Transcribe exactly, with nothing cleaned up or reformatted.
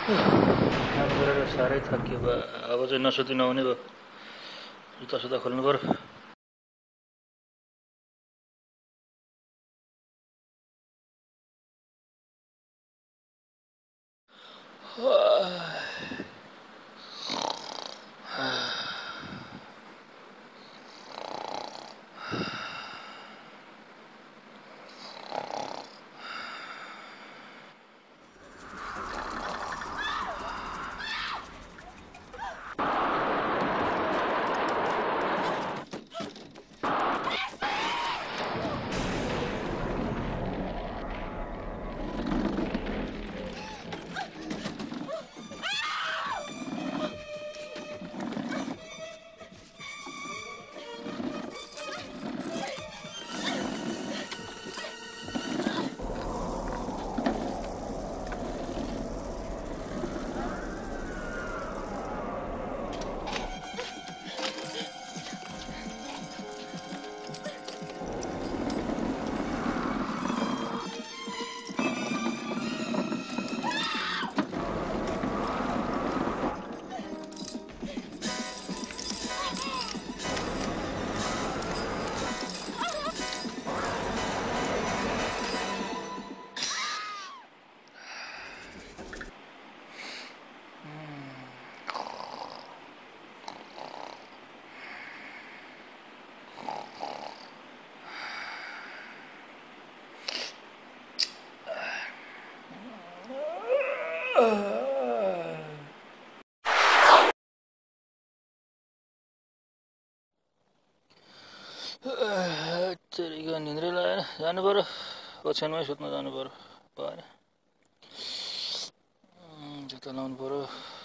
काम गरेर साह्रै थाकियो बा अब चाहिँ नसुति नहुने भयो जुत्ता सुत्ता खोल्नु पर्यो तेरिका निन्द्रै लागेन जानु पर्यो ओछ्यानमै सुत्न जानु पर्यो भएन जुत्ता लाउनु पर्यो